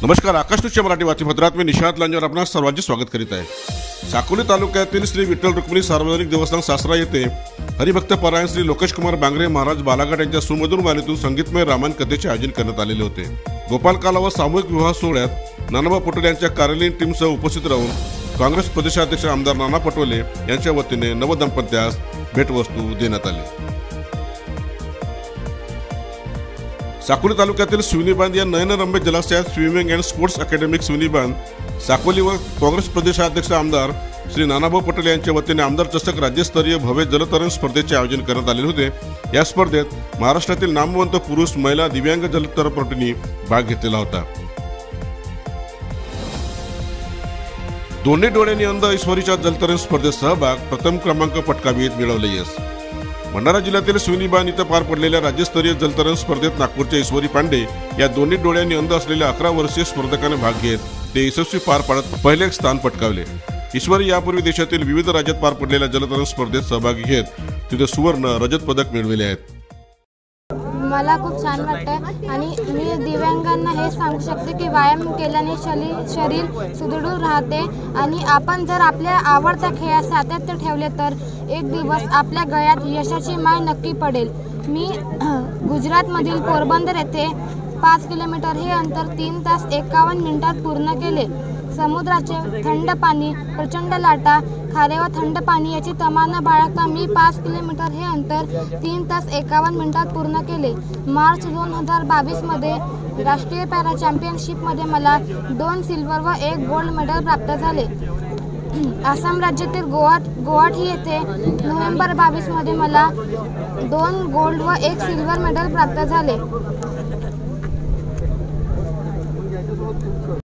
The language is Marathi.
नमस्कार, आकाश न्यूजच्या मराठी बातमीपत्रात मी निशांत लांजेवर आपणा सर्वांचे स्वागत करीत आहे। साकोली तालुक्यातील श्री विठ्ठल रुक्मिणी सार्वजनिक देवस्थान सासरा येथे हरिभक्त परायण श्री लोकेश कुमार बांगरे महाराज बालाघाट यांच्या सुमधुर वाणीतून संगीतमय रामायण कथेचे आयोजन करण्यात आलेले होते। गोपालकाला व सामूहिक विवाह सोहळ्यात नानाबा पटोले यांच्या कार्यालयीन टीमसह उपस्थित राहून काँग्रेस प्रदेशाध्यक्ष आमदार नाना पटोले यांच्या वतीने नवदंपत्यास भेटवस्तू देण्यात आली। साकोली तालुक्यातील शिवनी बांध या नयनरम्य जलाशयात swimming and sports academic Shivni बांध साकोली व काँग्रेस प्रदेशाध्यक्ष आमदार श्री नानाभाऊ पटोले यांच्या वतीने आमदार चषक राज्यस्तरीय भव्य जलतरण स्पर्धेचे आयोजन करण्यात आले होते। या स्पर्धेत महाराष्ट्रातील नामवंत पुरुष महिला दिव्यांग जलतरणपटूंनी भाग घेतलेला होता। दोन्ही डोळ्यांनी अंध ईश्वरीच्या जलतरण स्पर्धेत सहभाग प्रथम क्रमांक पटकावीत मिळवले। यश भंडारा जिल्ह्यातील शिवनी बांध इथं पार पडलेल्या राज्यस्तरीय जलतरण स्पर्धेत नागपूरच्या ईश्वरी पांडे या दोन्ही डोळ्यांनी अंध असलेल्या 11 वर्षीय स्पर्धकाने भाग घेत ते यशस्वी पार पाडत पहिले स्थान पटकावले। ईश्वरी यापूर्वी देशातील विविध राज्यात पार पडलेल्या जलतरण स्पर्धेत सहभागी घेत तिथे सुवर्ण रजत पदक मिळविले आहेत। मला खूप छान वाटतं आणि मी दिव्यांगांना हे सांगू शकते की व्यायाम केल्याने शरीर सुदृढ राहते आणि आपण जर आपल्या आवडत्या खेळात सातत्य ठेवले तर एक दिवस आपल्या गळ्यात यशाची माळ नक्की पडेल। मी गुजरातमधील पोरबंदर येथे 5 किलोमीटर हे अंतर 3 तास 51 मिनिटात पूर्ण केले। समुद्राचे थंड पाणी, प्रचंड लाटा, खारे व थंड पाणी याची तमाना बाळगता मी 5 किलोमीटर हे अंतर 3 तास 51 मिनिटात पूर्ण केले। मार्च 2022 मध्ये राष्ट्रीय पॅरा चॅम्पियनशिपमध्ये मला 2 सिल्वर व 1 गोल्ड मेडल प्राप्त झाले। आसाम राज्यातील गुवाहाटी येथे नोव्हेंबर 22 मध्ये मला 2 गोल्ड व 1 सिल्वर मेडल प्राप्त झाले।